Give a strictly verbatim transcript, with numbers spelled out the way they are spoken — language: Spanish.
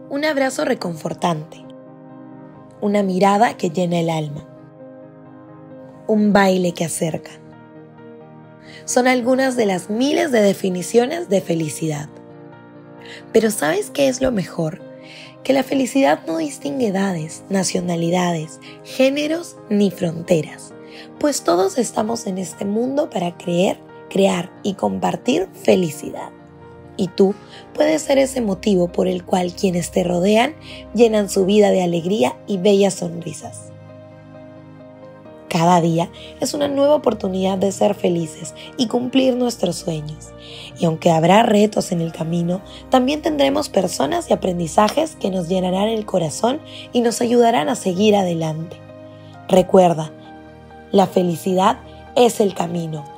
un abrazo reconfortante, una mirada que llena el alma, un baile que acerca. Son algunas de las miles de definiciones de felicidad. Pero ¿sabes qué es lo mejor? Que la felicidad no distingue edades, nacionalidades, géneros ni fronteras, pues todos estamos en este mundo para creer, crear y compartir felicidad. Y tú puedes ser ese motivo por el cual quienes te rodean llenan su vida de alegría y bellas sonrisas. Cada día es una nueva oportunidad de ser felices y cumplir nuestros sueños. Y aunque habrá retos en el camino, también tendremos personas y aprendizajes que nos llenarán el corazón y nos ayudarán a seguir adelante. Recuerda, la felicidad es el camino.